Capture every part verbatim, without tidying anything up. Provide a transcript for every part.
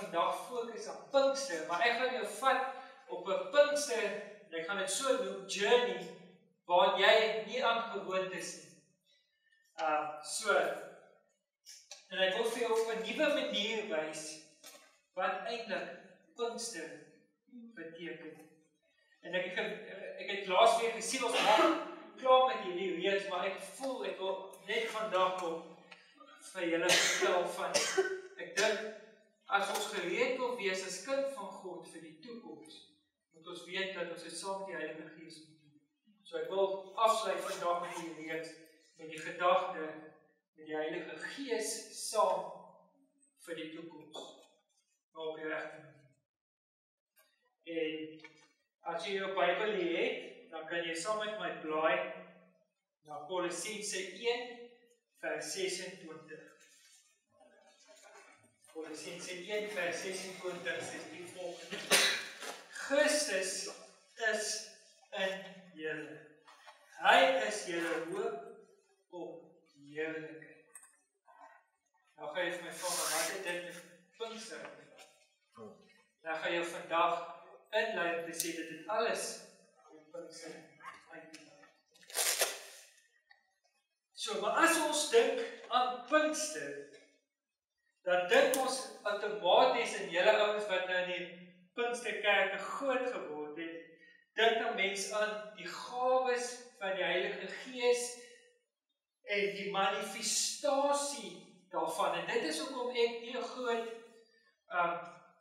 vandag fokus op Pinkster, maar ek gaan jou vat op 'n Pinkster, en ek gaan dit so noem, journey, waar jy nie aangewoond is nie. Uh, so, en ek wil vir jou op 'n nuwe manier wys, wat eintlik Pinkster beteken. En ek, ek, ek het laas weer gesien, ons maak klaar met hierdie reeks, maar ek voel, ek wil net vandag op vir julle vertel van, ek dink, as ons gereed wil wees as kind van God vir die toekoms, moet ons weet dat ons dit saam met die Heilige Gees moet doen. So ek wil afsluit vandag met die reeks, met die gedagte, met die Heilige Gees saam vir die toekoms, maar op die regte manier. En as jy jou Bybel het, dan kan jy saam met my blaai na Kolossense een, vers sesentwintig. Kolossense een, vers sesentwintig sê die volgende: Christus is in julle. Hy is julle hoop op heerlikheid. Nou ga jy vir my vraag, wat het dit met Pinkster te doen? Nou ga jy vandag inlei om te sê dat dit alles met Pinkster uitdaging. So, maar as ons dink aan Pinkster, dan dink ons outomaties in julle ouens wat nou in die Pinksterkerke groot geword het, dink nou mens aan die gawes van die Heilige Gees en die manifestasie daarvan. En dit is hoekom ek nie 'n groot um,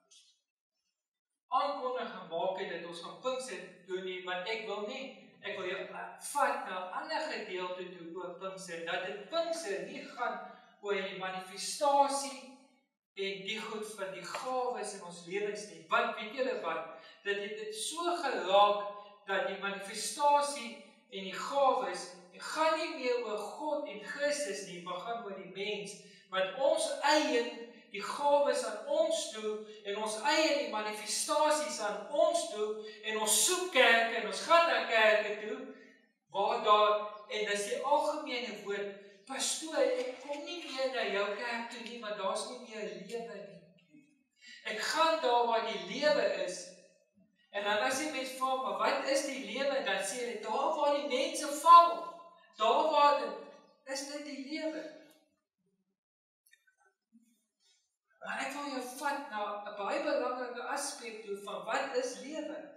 aankondiging gemaak het dat ons gaan Pinkster doen nie, want ek wil nie Ek wil jou vat na 'n ander gedeelte toe oor Pinkster, dat dit Pinkster nie gaan oor die manifestasie en die goed van die gawes in ons lewens nie. Want weet julle wat, dat dit dit so geraak dat die manifestasie en die gawes gaan nie meer oor God en Christus nie, maar gaan oor die mens, want ons eie die gawes aan ons toe, en ons eie die manifestasies aan ons toe, en ons soek kerke, en ons gaan na kerke toe, waar daar, en dis die algemene woord, pastoor, ek kom nie meer na jou kerk toe nie, want daar's nie meer lewe nie. Ek gaan daar waar die lewe is, en dan as jy mens vra, maar wat is die lewe, dan sê jy, daar waar die mense val, daar waar dit, is dit die lewe. Maar ek wil jou vat na 'n baie belangrike aspek toe van wat is lewe.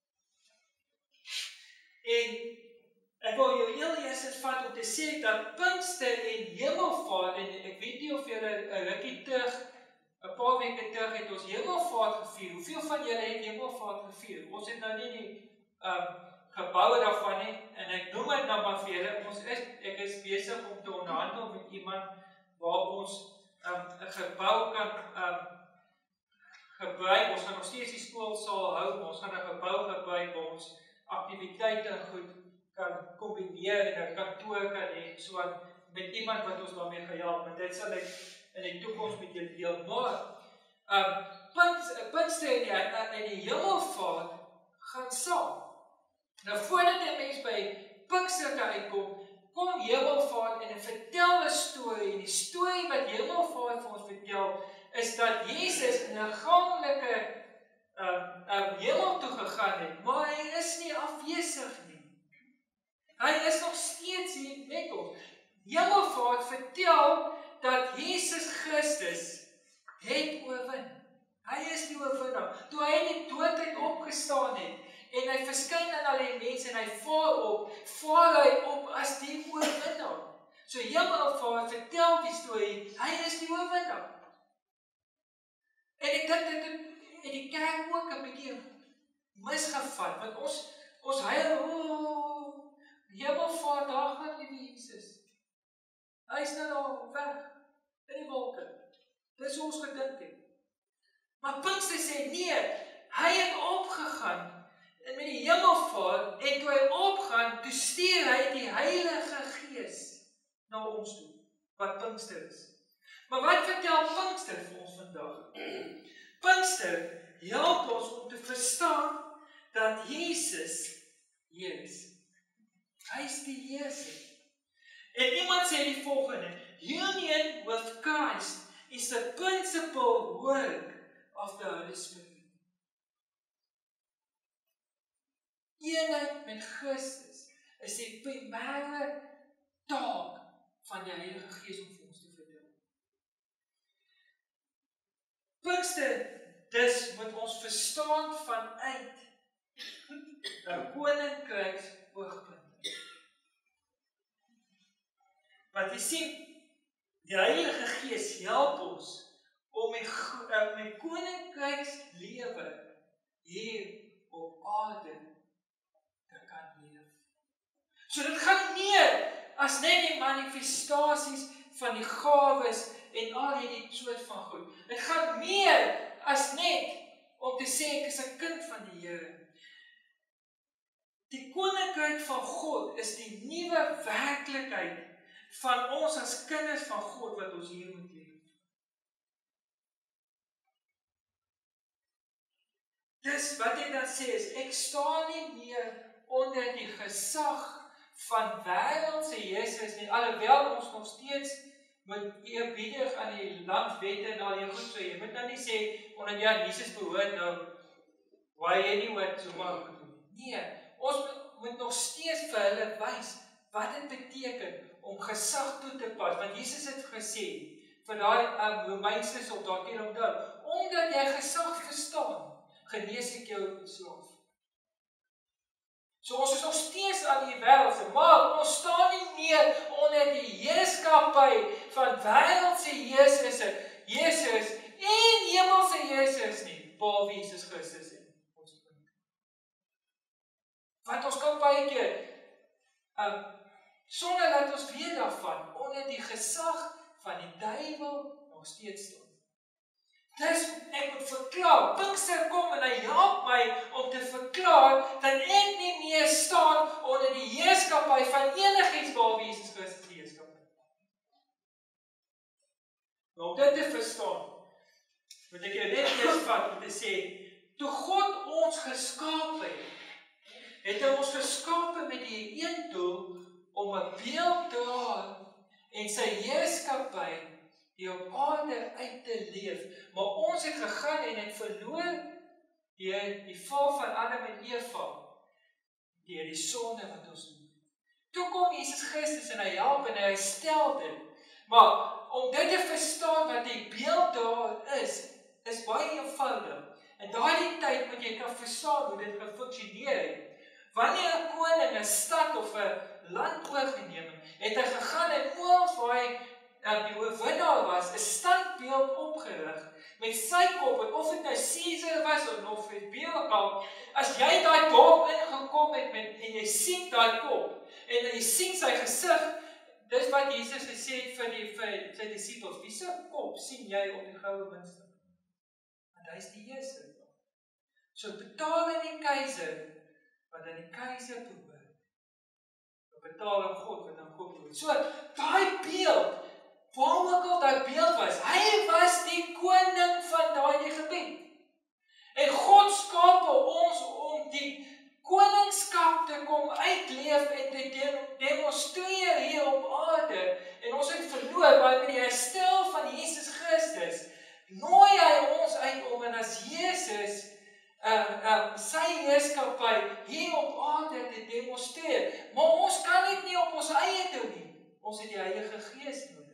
En ek wil jou heel eers vat om te sê dat Pinkster en Hemelvaart, en ek weet nie of julle 'n rukkie terug, 'n paar weke terug het ons Hemelvaart gevier. Hoeveel van julle het Hemelvaart gevier? Ons het nou nie die um, geboue daarvan nie, en ek noem dit nou maar vir julle, ons is, ek is besig om te onderhandel met iemand waar ons Um, 'n gebou kan um, gebruik, ons gaan nog steeds die skoolsaal hou, maar ons gaan 'n gebou gebruik waar ons aktiwiteite goed kan kombineer en 'n kantoor kan hê, so met iemand wat ons daarmee gehelp, en dit sal ek in die toekoms met julle deel. Maar um, Pinkster en die, en die Hemelvaart gaan saam. Nou voordat 'n mens by Pinkster kan uitkom, kom Hemelvaart en vertel 'n storie, en die storie wat Hemelvaart vir ons vertel, is dat Jesus in 'n liggaamlike um, um, hemel toe gegaan het, maar hy is nie afwesig nie. Hy is nog steeds hier met ons. Hemelvaart vertel dat Jesus Christus het oorwin. Hy is die oorwinnaar. Toe hy in die dood uit opgestaan het, en hy verskyn aan al die mense, en hy vaar op, vaar hy op as die oorwinnaar. So Hemelvaart vertel die storie, hy is die oorwinnaar. En ek dink dit het die kerk ook 'n bietjie misgevat, want ons, ons huil, oh, Hemelvaart, daar gaan die Jesus. Hy is nou al weg, in die wolke. Dis hoe ons gedink het. Maar Pinkster sê, nee, hy het opgegaan, en met die Hemelvaart, en toe hy opgaan, toe stuur hy die Heilige Gees na ons toe, wat Pinkster is. Maar wat vertel Pinkster vir ons vandag? Pinkster help ons om te verstaan dat Jesus Heer is. Hy is die Heerser. En iemand sê die volgende: union with Christ is the principal work of the Holy Spirit. Eenheid met Christus is die primêre taak van die Heilige Gees om vir ons te vertel. Pinkster, dus moet ons verstaan vanuit 'n koninkryks oogpunt. Want jy sien, die Heilige Gees help ons om met koninkryks lewe hier op aarde te kan leef. So dit gaan meer as net die manifestasies van die gawes en al hierdie soort van goed. Dit gaan meer as net om te sê ek is 'n kind van die Here. Die koninkryk van God is die nuwe werklikheid van ons as kinders van God wat ons hier moet leef. Dis wat ek dan sê is, ek staan nie meer onder die gesag van wêreldse heersers nie, alhoewel ons nog steeds moet eerbiedig aan die landwette en al die goed, so jy moet nou nie sê, omdat jy aan Jesus behoort nou, why anyone so maar goed doen. Nee, ons moet, moet nog steeds vir hulle wys wat dit beteken om gesag toe te pas, want Jesus het gesê, vir daai um, Romeinse soldaat hier onthou, omdat jy gesag verstaan, genees ek jou slaaf. So ons is nog steeds aan die wêreldse, maar ons staan nie meer onder die heerskappy van wêreldse heersers, heersers en hemelse heersers nie, behalwe Jesus Christus en ons punt. Want ons kan baie keer, um, sonder dat ons weet daarvan, onder die gesag van die duiwel nog steeds staan. Dus ek moet verklaar, Pinkster kom en hy help my om te verklaar dat ek nie meer staan onder die heerskappy van enigiets behalwe Jesus Christus die heerskappy. Om dit te verstaan, moet ek jou net eers vat om te sê, toe God ons geskaap het, het hy ons geskaap met die een doel om 'n beeld te dra en sy heerskappy die op aarde uit te leef. Maar ons het gegaan en het verloor deur die val van Adam en Eva, deur die sonde wat ons doen. Toe kom Jesus Christus en hy help en hy herstel dit. Maar om dit te verstaan wat die beeld daar is, is baie eenvoudig. En daardie tyd moet jy kan verstaan hoe dit gefunksioneer het. Wanneer 'n koning 'n stad of 'n land oorgeneem het, het hy gegaan en oral waar hy die oorwinnaar was, 'n standbeeld opgerig met sy kop, en of dit nou Caesar was of of het wie ook al, as jy daai dorp ingekom het met, en jy sien daai kop en jy sien sy gesig, dis wat Jesus gesê het vir die vir sy disippels, wie se kop sien jy op die goue windstuk? Want hy is die heerser. So betaal aan die keiser wat aan die keiser behoort. Betaal aan God wat aan God behoort. So daai beeld, waar ook al daai beeld was, hy was die koning van daai gebied. En God skaap ons om die koningskap te kom uitleef en te demonstreer hier op aarde. En ons het verloor, maar met die herstel van Jesus Christus, nooi hy ons uit om en as Jesus uh, uh, sy heerskappy hier op aarde te demonstreer. Maar ons kan dit nie op ons eie doen nie. Ons het die Heilige Gees nodig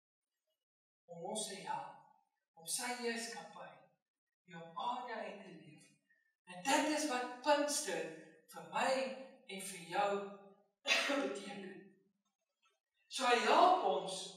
om ons te help, om sy heerskappy hier op aarde uit te leef. En dit is wat Pinkster vir my en vir jou beteken. So hy help ons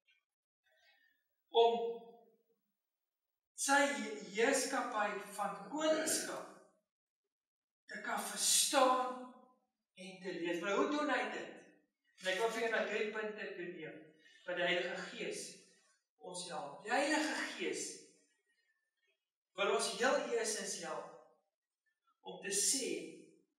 om sy heerskappy van koningskap te kan verstaan en te leef. Maar hoe doen hy dit? En ek wil vir jou na drie punte toeneem, wat die Heilige Gees ons help. Die Heilige Gees wil ons heel eers help om te sê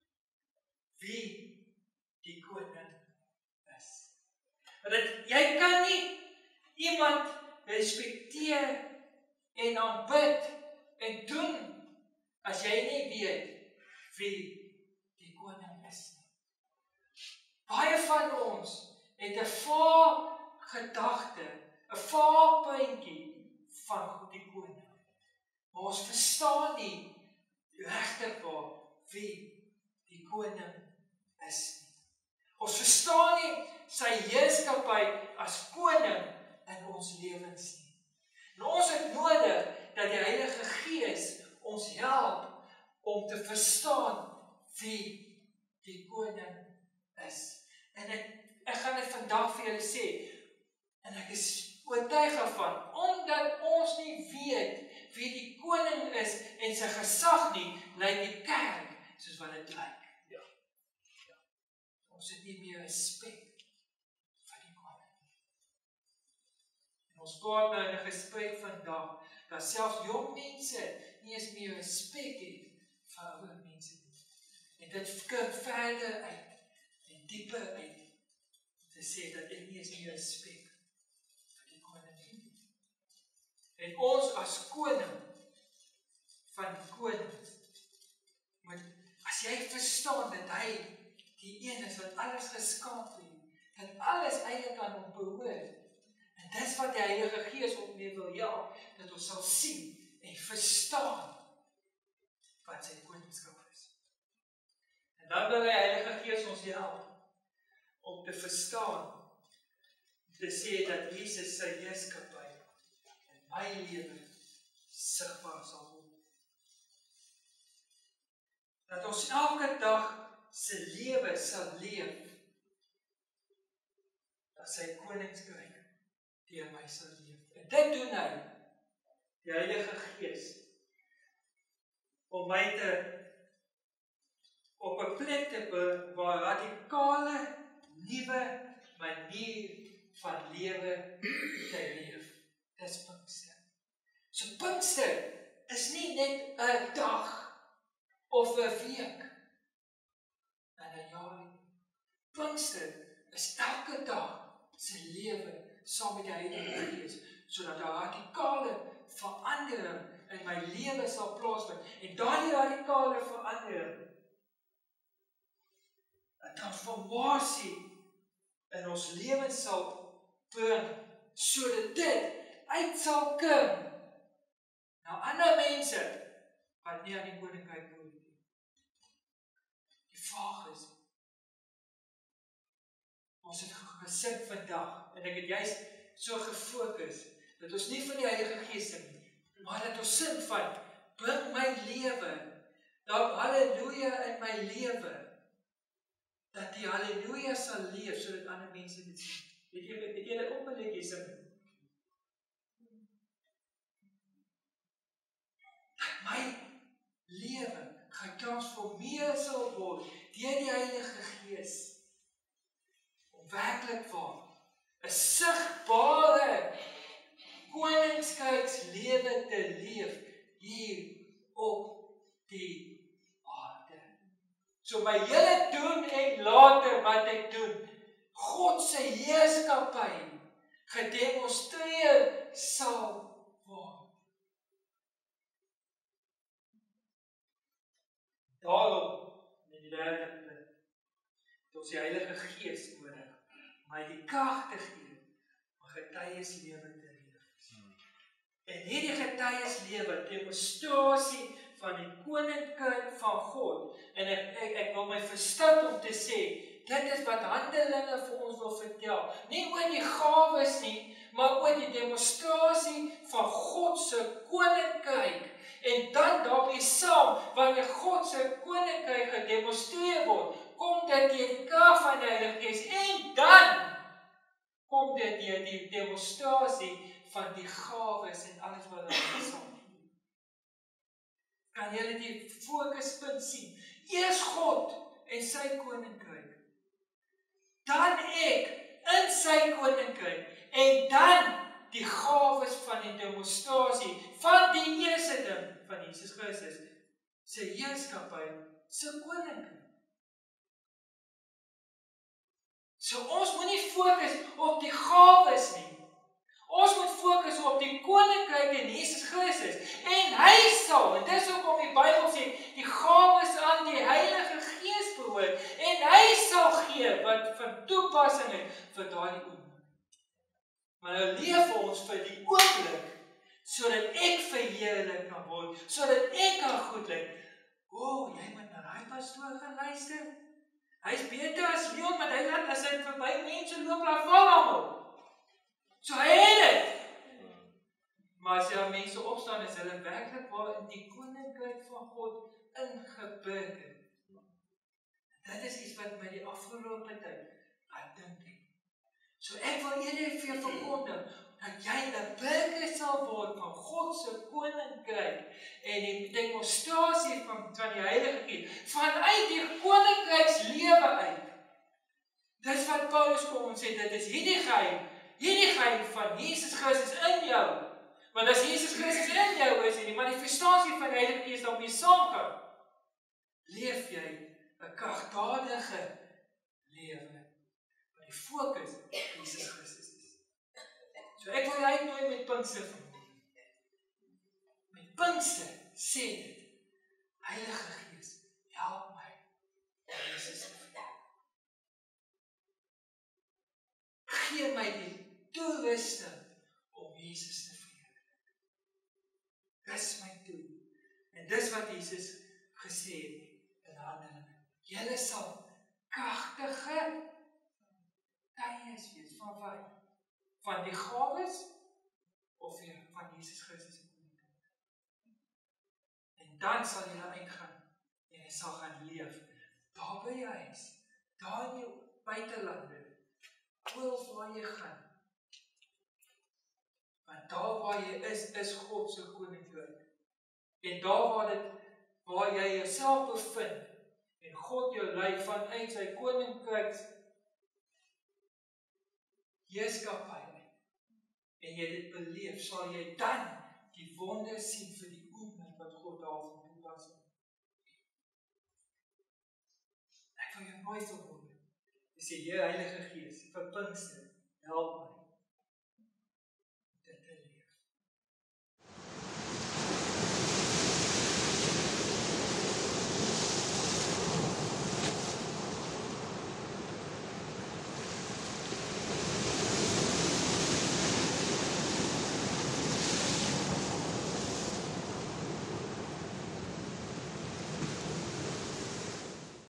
wie die koning is. Want jy kan nie iemand respekteer en aanbid en doen as jy nie weet wie die koning is. Baie van ons het 'n vaag gedagte, 'n vaag prentjie van die koning. Maar ons verstaan nie regtig waar wie die koning is nie. Ons verstaan nie sy heerskappy as koning in ons lewens nie. En ons het nodig dat die Heilige Gees ons help om te verstaan wie die koning is. En ek, ek gaan dit vandag vir julle sê, en ek is oortuig daarvan, omdat ons nie weet wie die koning is en sy gesag nie, lyk die kerk soos wat dit lyk. Ja. Ja. Ons het nie meer respek vir die koning. En ons praat nou in 'n gesprek vandag, dat selfs jong mense nie eens meer respek het vir ouer mense nie. En dit skrik verder uit en dieper uit om te sê dat ek nie eens meer respek vir die koning het. En ons as koning van die konings, moet, as jy verstaan dat hy die een is wat alles geskaap het, dat alles eintlik aan hom behoort, en dis wat die Heilige Gees ook mee wil help, dat ons sal sien en verstaan wat sy koningskap is. En dan wil die Heilige Gees ons help om te verstaan, om te sê dat Jesus sy heerskappy in my lewe sigbaar sal word. Dat ons elke dag sy lewe sal leef, dat sy koninkryk deur my sal leef. En dit doen hy, die Heilige Gees, om my te op 'n plek te bring waar radikale, nuwe manier van lewe te leef. Dis Pinkster. So Pinkster is nie net 'n dag of 'n week en 'n jaar nie. Pinkster is elke dag se lewe saam met die Heilige Gees, sodat 'n radikale verandering in my lewe sal plaasvind. En daardie radikale verandering, 'n transformasie in ons lewens sal bring, sodat dit uit sal kom na ander mense wat nie aan die koninkryk behoort nie. Die vraag is, ons het gesit vandag, en ek het juist so gefokus, dat ons nie van die Heilige Gees sing nie, maar dat ons sing van, bring my lewe, dat halleluja in my lewe, dat die halleluja sal leef, sodat ander mense dit sien. Het jy, het jy dit op 'n liedjie sing? Dat my lewe getransformeer sal word deur die Heilige Gees, om werklik waar 'n sigbare koninkrykslewe te leef hier op die aarde. So my hele doen en later wat ek doen, God se heerskappy gedemonstreer sal word. Daarom, in die derde plek, het ons die Heilige Gees nodig, om hy die krag te gee, om getuieslewe te leef. En hierdie getuieslewe, demonstrasie van die koninkryk van God, en ek, ek, ek wil my verstout om te sê, dit is wat Handelinge vir ons wil vertel, nie oor die gawes nie, maar oor die demonstrasie van God se koninkryk, en dan daarmee saam, wanneer God se koninkryk gedemonstreer word, kom dit deur die krag van die Heilige Gees, en dan kom dit deur die demonstrasie van die gawes en alles wat daarmee saamgaan. Kan julle die fokuspunt sien? Eers God en sy koninkryk, dan ek in sy koninkryk, en dan die gawes van die demonstrasie van die eerste ding van Jesus Christus, sy heerskappy, sy koninkryk. So ons moet nie fokus op die gawes nie. Ons moet fokus op die koninkryk in Jesus Christus. En hy sal, en dis hoekom die Bybel sê, die gawes aan die Heilige Gees behoort, en hy sal gee wat van toepassing is vir daardie oomblik. Maar nou leef ons vir die oomblik, sodat ek verheerlik kan word, sodat ek kan goed lyk. O, oh, jy moet na daai pastoor gaan luister. Hy's beter as Leon, want hy laat as hy verby mense loop, laat val almal. So hy het dit. Maar as jy mense opstaan, is hulle werklik waar in die koninkryk van God ingeburger het. Dit is iets wat my die afgelope tyd laat dink het. So ek wil eerder vir jou verkondig, dat jy 'n burger sal word van God se koninkryk en die demonstrasie van, van die Heilige Gees, vanuit die koninkrykslewe uit. Dis wat Paulus kom en sê, dit is hierdie geheim, hierdie geheim van Jesus Christus in jou. Want as Jesus Christus in jou is en die manifestasie van die Heilige Gees daarmee saamgaan, leef jy 'n kragtadige lewe. Maar die fokus Jesus Christus is. So ek wil jou uitnooi met Pinkster vanmôre. Met Pinkster sê dit, Heilige Gees, help my om Jesus te verheerlik. Gee my die toerusting om Jesus te verheerlik. Dis my doel. En dis wat Jesus gesê het in Handelinge. Julle sal kragtige tuies wees van wat? Van die gawes of van Jesus Christus se koninkryk. En dan sal jy uitgaan en jy sal gaan leef. Daar by jou huis, daar in jou buitelande, oral waar jy gaan. Want daar waar jy is, is God se koninkryk. En daar waar dit, waar jy jouself bevind, en God jou lei vanuit sy koninkryk heerskappy en jy dit beleef, sal jy dan die wonder sien vir die oomblik wat God daarvan toepassing. Ek wil jou mooi verwonder. Dis die Heilige Gees vir Pinkster, help my.